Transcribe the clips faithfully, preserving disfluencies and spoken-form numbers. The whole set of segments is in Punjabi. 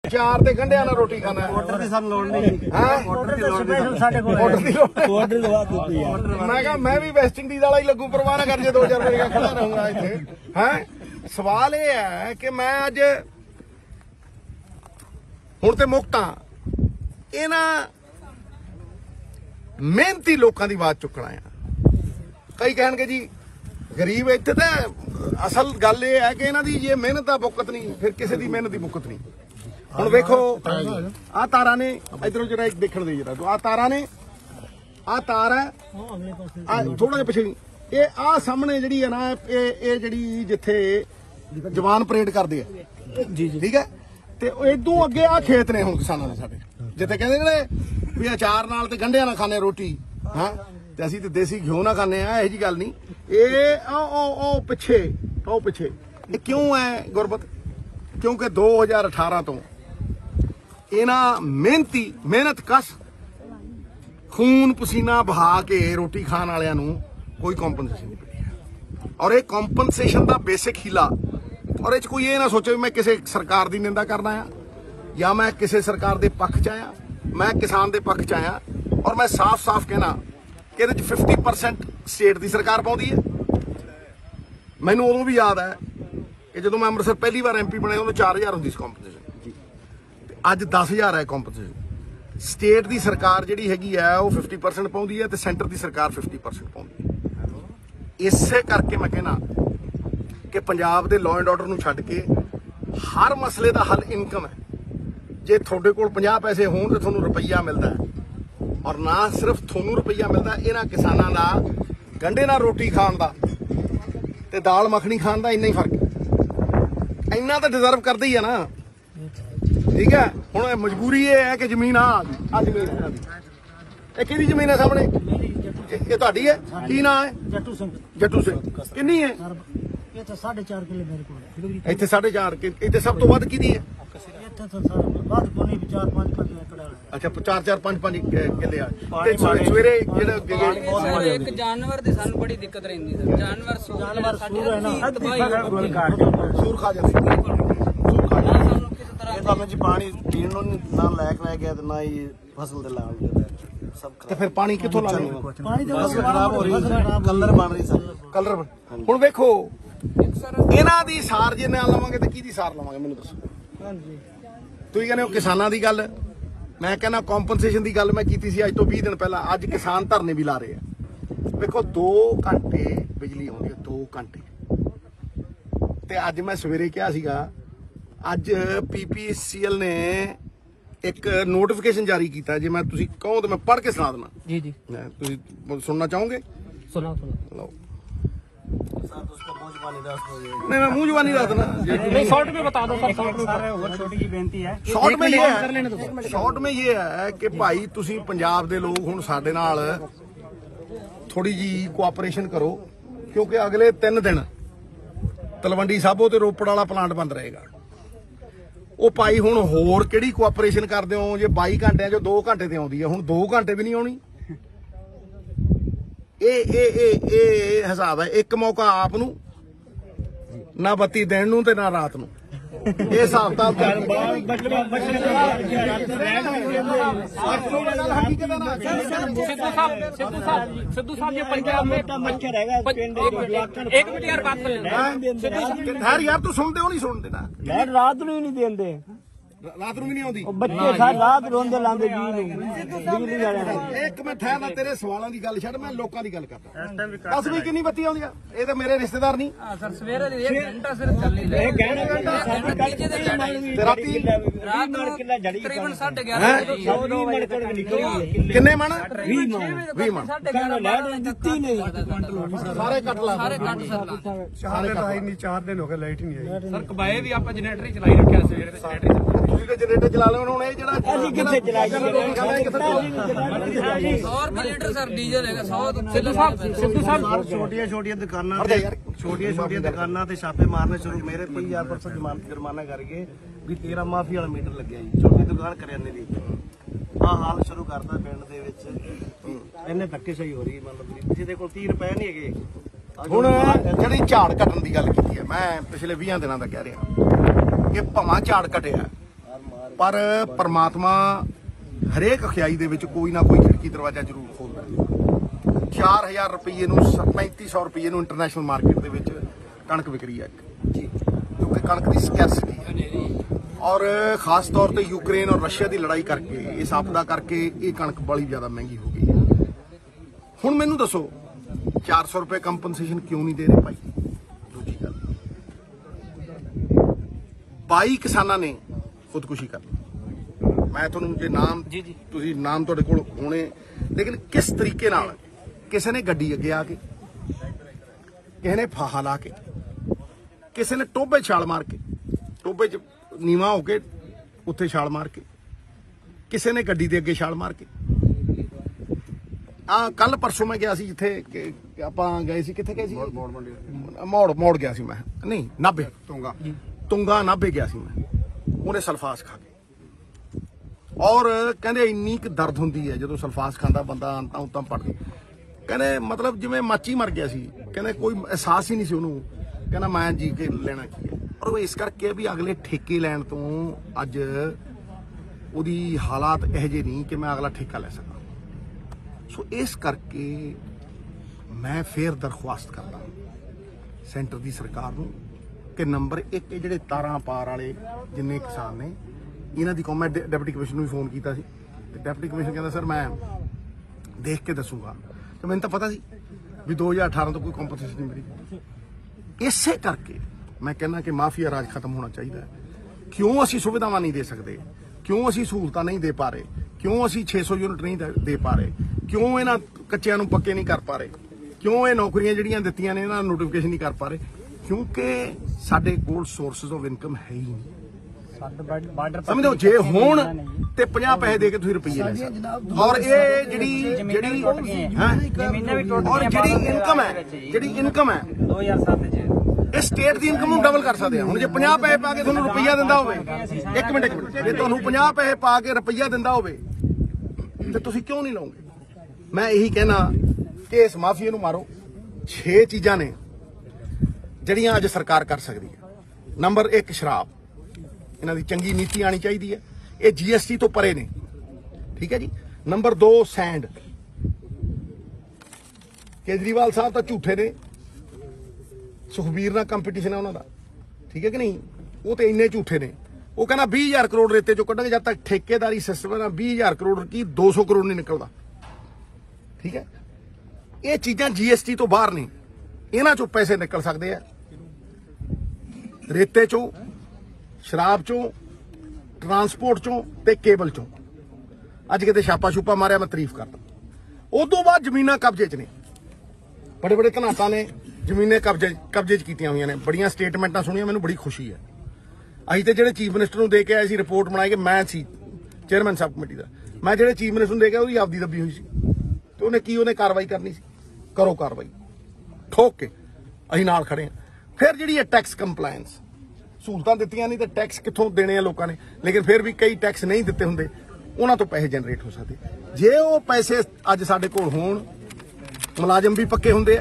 ਚਾਰ ਤੇ ਗੰਢਿਆਂ ਨਾਲ ਰੋਟੀ ਖਾਣਾ ਆਰਡਰ ਦੀ ਸਾਨੂੰ ਲੋੜ ਨਹੀਂ ਹੈ ਆਰਡਰ ਦੀ ਲੋੜ ਸਾਡੇ ਕੋਲ ਆਰਡਰ ਦੀ ਲੋੜ ਆਰਡਰ ਦਵਾ ਦਿੱਤੀ ਆ ਮੈਂ ਕਿਹਾ ਮੈਂ ਵੀ ਵੈਸਟ ਇੰਡੀਜ਼ ਵਾਲਾ ਹੀ ਲੱਗੂ ਪਰਵਾਹ ਨਾ ਕਰ ਜੇ ਦੋ ਚਾਰ ਵਾਰੀਆਂ ਖੜਾ ਰਹੂੰਗਾ ਇੱਥੇ ਹੈ ਸਵਾਲ ਇਹ ਹੈ ਕਿ ਮੈਂ ਅੱਜ ਹੁਣ ਤੇ ਮੁਕਤਾਂ ਇਹਨਾਂ ਮਿਹਨਤੀ ਲੋਕਾਂ ਦੀ ਆਵਾਜ਼ ਚੁੱਕਣਾ ਆ ਕਈ ਕਹਿਣਗੇ ਜੀ ਗਰੀਬ ਇੱਥੇ ਤਾਂ ਅਸਲ ਗੱਲ ਇਹ ਹੈ ਕਿ ਇਹਨਾਂ ਦੀ ਜੇ ਮਿਹਨਤ ਦਾ ਮੁਕਤ ਨਹੀਂ ਫਿਰ ਕਿਸੇ ਦੀ ਮਿਹਨਤ ਦੀ ਮੁਕਤ ਨਹੀਂ ਹੁਣ ਵੇਖੋ ਆ ਤਾਰਾਂ ਨੇ ਇਧਰੋਂ ਜਿਹੜਾ ਇੱਕ ਦੇਖਣ ਦੇ ਜਿਹੜਾ ਆ ਤਾਰਾਂ ਨੇ ਆ ਤਾਰ ਹੈ ਆ ਥੋੜਾ ਜਿਹਾ ਪਿੱਛੇ ਇਹ ਆ ਸਾਹਮਣੇ ਜਿਹੜੀ ਹੈ ਨਾ ਇਹ ਇਹ ਜਿਹੜੀ ਜਿੱਥੇ ਜਵਾਨ ਪਰੇਡ ਕਰਦੇ ਆ ਜੀ ਠੀਕ ਹੈ ਤੇ ਇਦੋਂ ਅੱਗੇ ਆ ਖੇਤ ਨੇ ਹੁਣ ਕਿਸਾਨਾਂ ਦੇ ਸਾਡੇ ਜਿੱਥੇ ਕਹਿੰਦੇ ਨੇ ਵੀ ਅਚਾਰ ਨਾਲ ਤੇ ਗੰਢਿਆਂ ਨਾਲ ਖਾਣੇ ਰੋਟੀ ਹਾਂ ਤੇ ਅਸੀਂ ਤੇ ਦੇਸੀ ਘਿਓ ਨਾਲ ਖਾਣੇ ਆ ਇਹੋ ਜੀ ਗੱਲ ਨਹੀਂ ਇਹ ਉਹ ਪਿੱਛੇ ਉਹ ਪਿੱਛੇ ਇਹ ਕਿਉਂ ਹੈ ਗੁਰਬਤ ਕਿਉਂਕਿ ਦੋ ਹਜ਼ਾਰ ਅਠਾਰਾਂ ਤੋਂ ਇਹਨਾਂ ਮਿਹਨਤੀ ਮਿਹਨਤ ਕਸ਼ ਖੂਨ ਪਸੀਨਾ ਬਹਾ ਕੇ ਰੋਟੀ ਖਾਣ ਵਾਲਿਆਂ ਨੂੰ ਕੋਈ ਕੰਪਨਸੇਸ਼ਨ ਨਹੀਂ ਮਿਲੀ ਔਰ ਇਹ ਕੰਪਨਸੇਸ਼ਨ ਦਾ ਬੇਸਿਕ ਹੀਲਾ ਔਰ ਇਹ 'ਚ ਕੋਈ ਇਹ ਨਾ ਸੋਚੇ ਵੀ ਮੈਂ ਕਿਸੇ ਸਰਕਾਰ ਦੀ ਨਿੰਦਾ ਕਰਨਾ ਆ ਜਾਂ ਮੈਂ ਕਿਸੇ ਸਰਕਾਰ ਦੇ ਪੱਖ 'ਚ ਆਇਆ ਮੈਂ ਕਿਸਾਨ ਦੇ ਪੱਖ 'ਚ ਆਇਆ ਔਰ ਮੈਂ ਸਾਫ਼-ਸਾਫ਼ ਕਹਿਣਾ ਕਿ ਇਹਦੇ 'ਚ ਫਿਫਟੀ ਪਰਸੈਂਟ ਸਟੇਟ ਦੀ ਸਰਕਾਰ ਪਾਉਂਦੀ ਹੈ ਮੈਨੂੰ ਉਦੋਂ ਵੀ ਯਾਦ ਹੈ ਕਿ ਜਦੋਂ ਮੈਂ ਅੰਮ੍ਰਿਤਸਰ ਪਹਿਲੀ ਵਾਰ ਐਮਪੀ ਬਣਿਆ ਉਦੋਂ ਚਾਰ ਹਜ਼ਾਰ ਹੁੰਦੀ ਸੀ ਕੰਪਨਸੇਸ਼ਨ ਤੇ ਅੱਜ ਦਸ ਹਜ਼ਾਰ ਹੈ ਕੰਪਨਸੇਸ਼ਨ ਸਟੇਟ ਦੀ ਸਰਕਾਰ ਜਿਹੜੀ ਹੈਗੀ ਆ ਉਹ ਫਿਫਟੀ ਪਰਸੈਂਟ ਪਾਉਂਦੀ ਹੈ ਤੇ ਸੈਂਟਰ ਦੀ ਸਰਕਾਰ ਫਿਫਟੀ ਪਰਸੈਂਟ ਪਾਉਂਦੀ ਹੈ ਇਸੇ ਕਰਕੇ ਮੈਂ ਕਹਿਣਾ ਕਿ ਪੰਜਾਬ ਦੇ ਲਾਅ ਐਂਡ ਆਰਡਰ ਨੂੰ ਛੱਡ ਕੇ ਹਰ ਮਸਲੇ ਦਾ ਹੱਲ ਇਨਕਮ ਹੈ ਜੇ ਤੁਹਾਡੇ ਕੋਲ ਪੰਜਾਹ ਪੈਸੇ ਹੋਣ ਤੇ ਤੁਹਾਨੂੰ ਰੁਪਈਆ ਮਿਲਦਾ ਹੈ ਔਰ ਨਾ ਸਿਰਫ ਤੁਹਾਨੂੰ ਰੁਪਈਆ ਮਿਲਦਾ ਇਹਨਾਂ ਕਿਸਾਨਾਂ ਦਾ ਗੰਢੇ ਨਾਲ ਰੋਟੀ ਖਾਣ ਦਾ ਤੇ ਦਾਲ ਮੱਖਣੀ ਖਾਣ ਦਾ ਇੰਨਾ ਹੀ ਫਰਕ ਇੰਨਾ ਤਾਂ ਡਿਜ਼ਰਵ ਕਰਦੇ ਹੀ ਆ ਨਾ ਠੀਕ ਹੈ ਹੁਣ ਮਜਬੂਰੀ ਇਹ ਹੈ ਕਿ ਜ਼ਮੀਨ ਆ ਆ ਜ਼ਮੀਨ ਇਹਨਾਂ ਦੀ ਇਹ ਕਿਹਦੀ ਜ਼ਮੀਨ ਹੈ ਸਾਹਮਣੇ ਇਹ ਤੁਹਾਡੀ ਹੈ ਕੀ ਨਾਂ ਹੈ ਜੱਟੂ ਸਿੰਘ ਜੱਟੂ ਸਿੰਘ ਕਿੰਨੀ ਹੈ ਇੱਥੇ ਸਾਢੇ ਚਾਰ ਕਿੱਲੇ ਮੇਰੇ ਕੋਲ ਇੱਥੇ ਸਾਢੇ ਚਾਰ ਇੱਥੇ ਸਭ ਤੋਂ ਵੱਧ ਕਿਹਦੀ ਹੈ ਅੱਛਾ ਚਾਰ ਚਾਰ ਪੰਜ ਪੰਜ ਕਿੱਲੇ ਆ ਸਵੇਰੇ ਜਿਹੜਾ ਇੱਕ ਜਾਨਵਰ ਦੀ ਸਾਨੂੰ ਬੜੀ ਦਿੱਕਤ ਰਹਿੰਦੀ ਸਰ ਜਾਨਵਰ ਜਾਨਵਰ ਸੂਰ ਖਾ ਜਾਂਦੇ ਸੂਰ ਖਾ ਜਾਂਦੇ ਇਹ ਤਾਂ ਜੀ ਪਾਣੀ ਪੀਣ ਨੂੰ ਨਾ ਲਾਇਕ ਰਹਿ ਗਿਆ ਤੇ ਨਾ ਹੀ ਫਸਲ ਦੇ ਲਾਉਣ ਸਭ ਤੇ ਫਿਰ ਪਾਣੀ ਕਿੱਥੋਂ ਲਾਉਂਦੇ ਪਾਣੀ ਤਾਂ ਫਸਲ ਖਰਾਬ ਹੋ ਰਹੀ ਕਲਰ ਬਣ ਰਹੀ ਸਰ ਕਲਰ ਹੁਣ ਵੇਖੋ ਇਹਨਾਂ ਦੀ ਸਾਰ ਜੇ ਨਾ ਲਵਾਂਗੇ ਤੇ ਕਿਹਦੀ ਸਾਰ ਲਵਾਂਗੇ ਮੈਨੂੰ ਦੱਸੋ ਹਾਂਜੀ ਤੁਸੀਂ ਕਹਿੰਦੇ ਹੋ ਕਿਸਾਨਾਂ ਦੀ ਗੱਲ ਮੈਂ ਕਹਿੰਦਾ ਕੰਪਨਸੇਸ਼ਨ ਦੀ ਗੱਲ ਮੈਂ ਕੀਤੀ ਸੀ ਅੱਜ ਤੋਂ ਵੀਹ ਦਿਨ ਪਹਿਲਾਂ ਅੱਜ ਕਿਸਾਨ ਧਰਨੇ ਵੀ ਲਾ ਰਹੇ ਆ ਵੇਖੋ ਦੋ ਘੰਟੇ ਬਿਜਲੀ ਆਉਂਦੀ ਹੈ ਦੋ ਘੰਟੇ ਤੇ ਅੱਜ ਮੈਂ ਸਵੇਰੇ ਕਿਹਾ ਸੀਗਾ ਅੱਜ ਪੀਪੀਸੀਐਲ ਨੇ ਇੱਕ ਨੋਟੀਫਿਕੇਸ਼ਨ ਜਾਰੀ ਕੀਤਾ ਜੇ ਮੈਂ ਤੁਸੀਂ ਕਹੋ ਤਾਂ ਮੈਂ ਪੜ੍ਹ ਕੇ ਸੁਣਾ ਦੇਣਾ ਜੀ ਜੀ ਤੁਸੀਂ ਸੁਣਨਾ ਚਾਹੋਗੇ ਸੁਣਾਓ ਸੁਣਾਓ ਲਓ नहीं मैं मुंह जुबानी रहा था ना शॉर्ट में बता दो सर और छोटी जी बेनती है शॉर्ट में ये है शॉर्ट में ये है कि भाई तुसी पंजाब दे लोग हुण साडे नाल थोड़ी जी कोआपरेशन करो क्योंकि अगले तीन दिन तलवंडी साबो ते रोपड़ वाला प्लांट बंद रहेगा ਉਹ ਭਾਈ ਹੁਣ ਹੋਰ ਕਿਹੜੀ ਕੋਆਪਰੇਸ਼ਨ ਕਰਦੇ ਹੋ ਜੇ ਬਾਈ ਘੰਟਿਆਂ ਚੋਂ ਦੋ ਘੰਟੇ ਤੇ ਆਉਂਦੀ ਹੈ ਹੁਣ ਦੋ ਘੰਟੇ ਵੀ ਨਹੀਂ ਆਉਣੀ ਇਹ ਇਹ ਇਹ ਇਹ ਹਿਸਾਬ ਹੈ ਇੱਕ ਮੌਕਾ ਆਪ ਨੂੰ ਨਾ ਬੱਤੀ ਦਿਨ ਨੂੰ ਤੇ ਨਾ ਰਾਤ ਨੂੰ ਇਹ ਹਿਸਾਬ ਤਾਂ सिद्धू साहब सिद्धू साहब ये पंजाब में मच्छर रहेगा एक मिनट यार बात कर लेना यार तू सुनते हो नहीं सुनते ना यार रात ਨੂੰ ਨਹੀਂ ਦਿੰਦੇ ਰਾਤ ਨੂੰ ਵੀ ਨਹੀਂ ਆਉਂਦੀ ਬੱਚੇ ਸਾਰੀ ਰਾਤ ਰੋਂਦੇ ਲਾਂਦੇ ਬਿਜਲੀ ਵਾਲਿਆਂ ਇੱਕ ਮਿੰਟ ਹੈ ਨਾ ਤੇਰੇ ਸਵਾਲਾਂ ਦੀ ਗੱਲ ਛੱਡ ਮੈਂ ਲੋਕਾਂ ਦੀ ਗੱਲ ਕਰਦਾ ਦੱਸ ਵੀ ਕਿੰਨੀ ਬੱਤੀ ਆਉਂਦੀ ਆ ਇਹ ਤਾਂ ਮੇਰੇ ਰਿਸ਼ਤੇਦਾਰ ਨਹੀਂ ਹਾਂ ਸਰ ਸਵੇਰੇ ਦੀ ਇੱਕ ਘੰਟਾ ਸਿਰਫ ਚੱਲ ਹੀ ਇਹ ਕਹਿਣਾ ਘੰਟਾ ਸਾਡੀ ਕੱਲ ਤੇ ਰਾਤੀ ਰਾਤ ਨੂੰ ਤਕਰੀਬਨ ਸਾਢੇ ਗਿਆਰਾਂ ਵੀਹ ਮਿੰਟ ਤੱਕ ਨਿਕਲੀ ਕਿੰਨੇ ਮਣ ਵੀਹ ਮਣ ਵੀਹ ਮਣ ਸਾਢੇ ਗਿਆਰਾਂ ਲਾਈਟ ਦਿੱਤੀ ਨਹੀਂ ਸਾਰੇ ਕੱਟ ਲਾ ਸਾਰੇ ਕੱਟ ਸਰ ਸਾਰੇ ਕੱਟ ਨਹੀਂ ਚਾਰ ਦਿਨ ਹੋ ਗਏ ਲਾਈਟ ਹੀ ਨਹੀਂ ਆਈ ਸਰ ਕਬਾਏ ਵੀ ਆਪਾਂ ਜਨਰੇਟਰ ਹੀ ਚਲਾਈ ਰੱਖਿਆ ਸਵੇਰੇ ਤੇ ਜਨਰੇਟਰ ਤੁਸੀਂ ਤੇ ਜਨਰੇਟਰ ਚਲਾ ਲਓ ਹੁਣ ਇਹ ਜਿਹੜਾ ਅਸੀਂ ਕਿੱਥੇ ਚਲਾਈਏ ਸੌ ਰੁਪਏ ਲੀਟਰ ਸਰ ਡੀਜ਼ਲ ਹੈਗਾ ਸੌ ਸਿੱਧੂ ਸਾਹਿਬ ਸਿੱਧੂ ਸਾਹਿਬ ਛੋਟੀਆਂ ਛੋਟੀਆਂ ਦੁਕਾਨਾਂ ਤੇ ਛੋਟੀਆਂ ਛੋਟੀਆਂ ਦੁਕਾਨਾਂ ਤੇ ਛਾਪੇ ਮਾਰਨੇ ਸ਼ੁਰੂ ਮੇਰੇ ਤੀਹ ਹਜ਼ਾਰ ਪਰਸੈਂਟ ਜੁਰਮਾਨਾ ਕਰਕੇ ਵੀ ਤੇਰਾ ਮਾਫੀ ਵਾਲਾ ਮੀਟਰ ਲੱਗਿਆ ਜੀ ਛੋਟੀ ਦੁਕਾਨ ਕਰਿਆਨੇ ਦੀ ਆ ਹਾਲ ਸ਼ੁਰੂ ਕਰਦਾ ਪਿੰਡ ਦੇ ਵਿੱਚ ਇੰਨੇ ਧੱਕੇਸ਼ਾਹੀ ਹੋ ਰਹੀ ਮਤਲਬ ਕਿਸੇ ਦੇ ਕੋਲ ਤੀਹ ਰੁਪਏ ਨਹੀਂ ਹੈਗੇ ਹੁਣ ਜਿਹੜੀ ਝਾੜ ਘਟਣ ਦੀ ਗੱਲ ਕੀਤੀ ਹੈ ਮੈਂ ਪਿਛਲੇ ਵੀਹ ਦਿਨਾਂ ਦਾ ਕਹਿ ਰਿਹਾ ਕਿ ਭਾਵਾਂ ਝਾੜ ਘਟਿਆ ਪਰ ਪਰਮਾਤਮਾ ਹਰੇਕ ਅਖਿਆਈ ਦੇ ਵਿੱਚ ਕੋਈ ਨਾ ਕੋਈ ਖਿੜਕੀ ਦਰਵਾਜ਼ਾ ਜ਼ਰੂਰ ਖੋਲਦਾ ਹੈ। ਚਾਰ ਹਜ਼ਾਰ ਰੁਪਏ ਨੂੰ ਪੈਂਤੀ ਸੌ ਰੁਪਏ ਨੂੰ ਇੰਟਰਨੈਸ਼ਨਲ ਮਾਰਕੀਟ ਦੇ ਵਿੱਚ ਕਣਕ ਵਿਕ ਰਹੀ ਹੈ ਜੀ, ਕਿਉਂਕਿ ਕਣਕ ਦੀ ਸਕੈਰਸਿਟੀ ਹੈ ਔਰ ਖਾਸ ਤੌਰ ਤੇ ਯੂਕਰੇਨ ਔਰ ਰਸ਼ੀਆ ਦੀ ਲੜਾਈ ਕਰਕੇ, ਇਸ ਆਪਦਾ ਕਰਕੇ ਇਹ ਕਣਕ ਬੜੀ ਜ਼ਿਆਦਾ ਮਹਿੰਗੀ ਹੋ ਗਈ ਹੈ। ਹੁਣ ਮੈਨੂੰ ਦੱਸੋ ਚਾਰ ਸੌ ਰੁਪਏ ਕੰਪਨਸੇਸ਼ਨ ਕਿਉਂ ਨਹੀਂ ਦੇ ਰਹੇ ਭਾਈ? ਦੂਜੀ ਗੱਲ, ਬਾਈ ਕਿਸਾਨਾਂ ਨੇ ਖੁਦਕੁਸ਼ੀ ਕਰ ਲਈ। ਮੈਂ ਤੁਹਾਨੂੰ ਜੇ ਨਾਮ ਜੀ ਜੀ ਤੁਸੀਂ ਨਾਮ ਤੁਹਾਡੇ ਕੋਲ ਹੋਣੇ, ਲੇਕਿਨ ਕਿਸ ਤਰੀਕੇ ਨਾਲ ਕਿਸੇ ਨੇ ਗੱਡੀ ਅੱਗੇ ਆ ਕੇ, ਕਿਸੇ ਨੇ ਫਾਹਾ ਲਾ ਕੇ, ਕਿਸੇ ਨੇ ਟੋਭੇ ਛਾਲ ਮਾਰ ਕੇ, ਟੋਭੇ 'ਚ ਨੀਵਾਂ ਹੋ ਕੇ ਉੱਥੇ ਛਾਲ ਮਾਰ ਕੇ, ਕਿਸੇ ਨੇ ਗੱਡੀ ਦੇ ਅੱਗੇ ਛਾਲ ਮਾਰ ਕੇ। ਆ ਕੱਲ ਪਰਸੋਂ ਮੈਂ ਗਿਆ ਸੀ ਜਿੱਥੇ ਆਪਾਂ ਗਏ ਸੀ, ਕਿੱਥੇ ਗਏ ਸੀ? ਮੋੜ ਮੋੜ ਗਿਆ ਸੀ ਮੈਂ, ਨਹੀਂ ਨਾਭੇ, ਤੁੰਗਾ ਤੁੰਗਾ ਨਾਭੇ ਗਿਆ ਸੀ ਮੈਂ। ਉਹਨੇ ਸਲਫਾਸ ਖਾ ਕੇ, ਔਰ ਕਹਿੰਦੇ ਇੰਨੀ ਕੁ ਦਰਦ ਹੁੰਦੀ ਹੈ ਜਦੋਂ ਸਲਫਾਸ ਖਾਂਦਾ ਬੰਦਾ, ਅੰਤਾਂ ਉਤਾਂ ਪੜਦੀ, ਕਹਿੰਦੇ ਮਤਲਬ ਜਿਵੇਂ ਮੱਚ ਹੀ ਮਰ ਗਿਆ ਸੀ। ਕਹਿੰਦੇ ਕੋਈ ਅਹਿਸਾਸ ਹੀ ਨਹੀਂ ਸੀ ਉਹਨੂੰ, ਕਹਿੰਦਾ ਮੈਂ ਜੀ ਕੇ ਲੈਣਾ ਕੀ ਹੈ। ਔਰ ਉਹ ਇਸ ਕਰਕੇ ਵੀ ਅਗਲੇ ਠੇਕੇ ਲੈਣ ਤੋਂ ਅੱਜ ਉਹਦੀ ਹਾਲਾਤ ਇਹੋ ਜਿਹੇ ਨਹੀਂ ਕਿ ਮੈਂ ਅਗਲਾ ਠੇਕਾ ਲੈ ਸਕਾਂ। ਸੋ ਇਸ ਕਰਕੇ ਮੈਂ ਫੇਰ ਦਰਖਾਸਤ ਕਰਦਾ ਸੈਂਟਰ ਦੀ ਸਰਕਾਰ ਨੂੰ ਕਿ ਨੰਬਰ ਇੱਕ ਇਹ ਜਿਹੜੇ ਤਾਰਾਂ ਪਾਰ ਵਾਲੇ ਜਿੰਨੇ ਕਿਸਾਨ ਨੇ, ਇਹਨਾਂ ਦੀ ਕੌਮ, ਮੈਂ ਡਿਪਟੀ ਕਮਿਸ਼ਨਰ ਨੂੰ ਵੀ ਫੋਨ ਕੀਤਾ ਸੀ ਤੇ ਡਿਪਟੀ ਕਮਿਸ਼ਨਰ ਕਹਿੰਦਾ ਸਰ ਮੈਂ ਦੇਖ ਕੇ ਦੱਸੂਗਾ। ਤੇ ਮੈਨੂੰ ਤਾਂ ਪਤਾ ਸੀ ਵੀ ਦੋ ਹਜ਼ਾਰ ਅਠਾਰਾਂ ਤੋਂ ਕੋਈ ਕੰਪਨਸੇਸ਼ਨ ਨਹੀਂ ਮਿਲੀ। ਇਸੇ ਕਰਕੇ ਮੈਂ ਕਹਿੰਦਾ ਕਿ ਮਾਫੀਆ ਰਾਜ ਖਤਮ ਹੋਣਾ ਚਾਹੀਦਾ ਹੈ। ਕਿਉਂ ਅਸੀਂ ਸੁਵਿਧਾਵਾਂ ਨਹੀਂ ਦੇ ਸਕਦੇ? ਕਿਉਂ ਅਸੀਂ ਸਹੂਲਤਾਂ ਨਹੀਂ ਦੇ ਪਾ ਰਹੇ? ਕਿਉਂ ਅਸੀਂ ਛੇ ਸੌ ਯੂਨਿਟ ਨਹੀਂ ਦੇ ਪਾ ਰਹੇ? ਕਿਉਂ ਇਹਨਾਂ ਕੱਚਿਆਂ ਨੂੰ ਪੱਕੇ ਨਹੀਂ ਕਰ ਪਾ ਰਹੇ? ਕਿਉਂ ਇਹ ਨੌਕਰੀਆਂ ਜਿਹੜੀਆਂ ਦਿੱਤੀਆਂ ਨੇ ਇਹਨਾਂ ਨੂੰ ਨੋਟੀਫਿਕੇਸ਼ਨ ਨਹੀਂ ਕਰ ਪਾ ਰਹੇ? ਕਿਉਂਕਿ ਸਾਡੇ ਕੋਲ ਸੋਰਸਸ ਆਫ ਇਨਕਮ ਹੈ ਹੀ ਨਹੀਂ। ਸਮਝੋ, ਜੇ ਹੋਣ ਤੇ ਪੰਜਾਹ ਪੈਸੇ ਦੇ ਕੇ ਤੁਸੀਂ ਰੁਪਈਏ ਲੈ ਸਕਦੇ। ਔਰ ਇਹ ਜਿਹੜੀ ਜਿਹੜੀ ਔਰ ਜਿਹੜੀ ਇਨਕਮ ਹੈ, ਜਿਹੜੀ ਇਨਕਮ ਹੈ ਦੋ ਹਜ਼ਾਰ ਸੱਤ ਚ ਇਹ ਸਟੇਟ ਦੀ ਇਨਕਮ ਨੂੰ ਡਬਲ ਕਰ ਸਕਦੇ ਆ। ਹੁਣ ਜੇ ਪੰਜਾਹ ਪੈਸੇ ਪਾ ਕੇ ਤੁਹਾਨੂੰ ਰੁਪਈਆ ਦਿੰਦਾ ਹੋਵੇ, ਇੱਕ ਮਿੰਟ ਇੱਕ ਮਿੰਟ ਜੇ ਤੁਹਾਨੂੰ ਪੰਜਾਹ ਪੈਸੇ ਪਾ ਕੇ ਰੁਪਈਆ ਦਿੰਦਾ ਹੋਵੇ ਤੇ ਤੁਸੀਂ ਕਿਉਂ ਨਹੀਂ ਲਓਗੇ? ਮੈਂ ਇਹੀ ਕਹਿਣਾ ਕਿ ਇਸ ਮਾਫੀਏ ਨੂੰ ਮਾਰੋ। ਛੇ ਚੀਜ਼ਾਂ ਨੇ ਜਿਹੜੀਆਂ ਅੱਜ ਸਰਕਾਰ ਕਰ ਸਕਦੀ ਹੈ। ਨੰਬਰ ਇੱਕ, ਸ਼ਰਾਬ, ਇਹਨਾਂ ਦੀ ਚੰਗੀ ਨੀਤੀ ਆਣੀ ਚਾਹੀਦੀ ਹੈ। ਇਹ ਜੀਐਸਟੀ ਤੋਂ ਪਰੇ ਨੇ, ਠੀਕ ਹੈ ਜੀ। ਨੰਬਰ ਦੋ, ਸੈਂਡ, ਕੇਜਰੀਵਾਲ ਸਾਹਿਬ ਤਾਂ ਝੂਠੇ ਨੇ, ਸੁਖਬੀਰ ਨਾਲ ਕੰਪੀਟੀਸ਼ਨ ਹੈ ਉਹਨਾਂ ਦਾ, ਠੀਕ ਹੈ ਕਿ ਨਹੀਂ? ਉਹ ਤੇ ਇੰਨੇ ਝੂਠੇ ਨੇ। ਉਹ ਕਹਿੰਦਾ ਵੀਹ ਹਜ਼ਾਰ ਕਰੋੜ ਰੇਤੇ ਚੋਂ ਕੱਢਾਂਗੇ। ਜਦ ਤੱਕ ਠੇਕੇਦਾਰੀ ਸਿਸਟਮ ਹੈ ਨਾ, ਵੀਹ ਹਜ਼ਾਰ ਕਰੋੜ ਕੀ ਦੋ ਸੌ ਕਰੋੜ ਨਹੀਂ ਨਿਕਲਦਾ, ਠੀਕ ਹੈ। ਇਹ ਚੀਜ਼ਾਂ ਜੀਐਸਟੀ ਤੋਂ ਬਾਹਰ ਨੇ, ਇਹਨਾਂ ਚੋਂ ਪੈਸੇ ਨਿਕਲ ਸਕਦੇ ਆ, ਰੇਤੇ ਚੋਂ, ਸ਼ਰਾਬ ਚੋਂ, ਟਰਾਂਸਪੋਰਟ ਚੋਂ ਤੇ ਕੇਬਲ ਚੋਂ। ਅੱਜ ਕਿਤੇ ਛਾਪਾ ਛੂਪਾ ਮਾਰਿਆ, ਮੈਂ ਤਾਰੀਫ ਕਰਦਾ। ਉਸ ਤੋਂ ਬਾਅਦ ਜ਼ਮੀਨਾਂ ਕਬਜ਼ੇ 'ਚ ਨੇ, ਬੜੇ ਬੜੇ ਧਨਾਟਾਂ ਨੇ ਜ਼ਮੀਨਾਂ ਕਬਜ਼ੇ ਕਬਜ਼ੇ 'ਚ ਕੀਤੀਆਂ ਹੋਈਆਂ ਨੇ। ਬੜੀਆਂ ਸਟੇਟਮੈਂਟਾਂ ਸੁਣੀਆਂ, ਮੈਨੂੰ ਬੜੀ ਖੁਸ਼ੀ ਹੈ। ਅਸੀਂ ਤੇ ਜਿਹੜੇ ਚੀਫ ਮਿਨਿਸਟਰ ਨੂੰ ਦੇ ਕੇ ਆਏ ਸੀ ਰਿਪੋਰਟ ਬਣਾਈ, ਕਿ ਮੈਂ ਸੀ ਚੇਅਰਮੈਨ ਸਬ ਕਮੇਟੀ ਦਾ, ਮੈਂ ਜਿਹੜੇ ਚੀਫ ਮਿਨਿਸਟਰ ਨੂੰ ਦੇ ਕੇ ਉਹਦੀ ਆਪਦੀ ਦੱਬੀ ਹੋਈ ਸੀ, ਤੇ ਉਹਨੇ ਕੀ ਉਹਨੇ ਕਾਰਵਾਈ ਕਰਨੀ ਸੀ? ਕਰੋ ਕਾਰਵਾਈ, ਠੋਕ ਕੇ ਅਸੀਂ ਨਾਲ ਖੜੇ ਹਾਂ। ਫਿਰ ਜਿਹੜੀ ਹੈ ਟੈਕਸ ਕੰਪਲਾਇੰਸ, ਸਹੂਲਤਾਂ ਦਿੱਤੀਆਂ ਨਹੀਂ ਤੇ ਟੈਕਸ ਕਿੱਥੋਂ ਦੇਣੇ ਆ ਲੋਕਾਂ ਨੇ? ਲੇਕਿਨ ਫਿਰ ਵੀ ਕਈ ਟੈਕਸ ਨਹੀਂ ਦਿੱਤੇ ਹੁੰਦੇ, ਉਹਨਾਂ ਤੋਂ ਪੈਸੇ ਜਨਰੇਟ ਹੋ ਸਕਦੇ। ਜੇ ਉਹ ਪੈਸੇ ਅੱਜ ਸਾਡੇ ਕੋਲ ਹੋਣ, ਮੁਲਾਜ਼ਮ ਵੀ ਪੱਕੇ ਹੁੰਦੇ ਆ,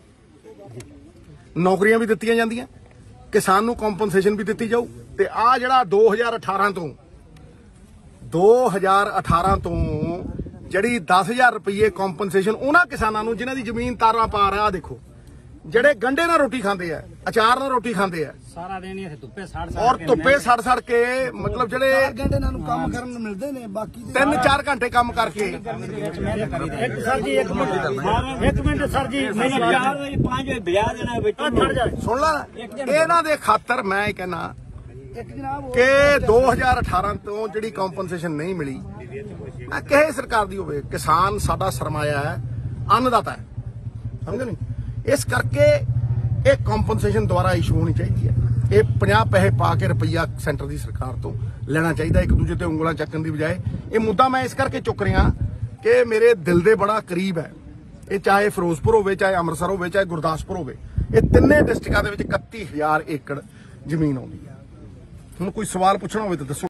ਨੌਕਰੀਆਂ ਵੀ ਦਿੱਤੀਆਂ ਜਾਂਦੀਆਂ, ਕਿਸਾਨ ਨੂੰ ਕੰਪਨਸੇਸ਼ਨ ਵੀ ਦਿੱਤੀ ਜਾਊ। ਤੇ ਆ ਜਿਹੜਾ ਦੋ ਹਜ਼ਾਰ ਅਠਾਰਾਂ ਤੋਂ ਦੋ ਹਜ਼ਾਰ ਅਠਾਰਾਂ ਤੋਂ ਜਿਹੜੀ ਦਸ ਹਜ਼ਾਰ ਰੁਪਏ ਕੰਪਨਸੇਸ਼ਨ ਉਹਨਾਂ ਕਿਸਾਨਾਂ ਨੂੰ ਜਿਨ੍ਹਾਂ ਦੀ ਜ਼ਮੀਨ ਤਾਰਾਂ ਪਾਰ ਆ, ਦੇਖੋ ਜਿਹੜੇ ਗੰਡੇ ਨਾਲ ਰੋਟੀ ਖਾਂਦੇ ਆ, ਅਚਾਰ ਨਾਲ ਰੋਟੀ ਖਾਂਦੇ ਆ, ਸਾਰਾ ਦਿਨ ਹੀ ਧੁੱਪੇ ਸੜ ਸੜ ਔਰ ਧੁੱਪੇ ਸੜ ਸੜ ਕੇ, ਮਤਲਬ ਜਿਹੜੇ ਘੰਟੇ ਇਹਨਾਂ ਨੂੰ ਕੰਮ ਕਰਨ ਨੂੰ ਮਿਲਦੇ ਨੇ, ਬਾਕੀ ਤਿੰਨ ਚਾਰ ਘੰਟੇ ਕੰਮ ਕਰਕੇ। ਇੱਕ ਸਰ ਜੀ ਇੱਕ ਮਿੰਟ ਇੱਕ ਮਿੰਟ ਸਰ ਜੀ, ਮੈਨੂੰ ਚਾਰ ਵਜੇ ਪੰਜ ਵਜੇ ਵਿਆਹ ਦੇਣਾ ਵਿੱਚ ਛੱਡ ਜਾ। ਸੁਣ ਲਾ, ਇਹਨਾਂ ਦੇ ਖਾਤਰ ਮੈਂ ਇਹ ਕਹਿਣਾ ਕਿ ਦੋ ਹਜ਼ਾਰ ਅਠਾਰਾਂ ਤੋਂ ਜਿਹੜੀ ਕੰਪਨਸੇਸ਼ਨ ਨਹੀਂ ਮਿਲੀ, ਮੈਂ ਕਿਸੇ ਸਰਕਾਰ ਦੀ ਹੋਵੇ, ਕਿਸਾਨ ਸਾਡਾ ਸਰਮਾਇਆ ਹੈ, ਅੰਨਦਾਤਾ ਹੈ, ਸਮਝੋ ਨਹੀਂ? ਇਸ ਕਰਕੇ ਇਹ ਕੰਪਨਸੇਸ਼ਨ ਦੁਆਰਾ ਇਸ਼ੂ ਹੋਣੀ ਚਾਹੀਦੀ ਹੈ। ਇਹ ਪੰਜਾਹ ਪੈਸੇ ਪਾ ਕੇ ਰੁਪਈਆ ਸੈਂਟਰ ਦੀ ਸਰਕਾਰ ਤੋਂ ਲੈਣਾ ਚਾਹੀਦਾ, ਇੱਕ ਦੂਜੇ ਤੇ ਉਂਗਲਾਂ ਚੱਕਣ ਦੀ ਬਜਾਏ। ਇਹ ਮੁੱਦਾ ਮੈਂ ਇਸ ਕਰਕੇ ਚੁੱਕ ਰਿਹਾ ਕਿ ਮੇਰੇ ਦਿਲ ਦੇ ਬੜਾ ਕਰੀਬ ਹੈ। ਇਹ ਚਾਹੇ ਫਿਰੋਜ਼ਪੁਰ ਹੋਵੇ, ਚਾਹੇ ਅੰਮ੍ਰਿਤਸਰ ਹੋਵੇ, ਚਾਹੇ ਗੁਰਦਾਸਪੁਰ ਹੋਵੇ, ਇਹ ਤਿੰਨੇ ਡਿਸਟ੍ਰਿਕਟਾਂ ਦੇ ਵਿੱਚ ਇਕੱਤੀ ਹਜ਼ਾਰ ਏਕੜ ਜ਼ਮੀਨ ਆਉਂਦੀ ਹੈ। ਹੁਣ ਕੋਈ ਸਵਾਲ ਪੁੱਛਣਾ ਹੋਵੇ ਤਾਂ ਦੱਸੋ।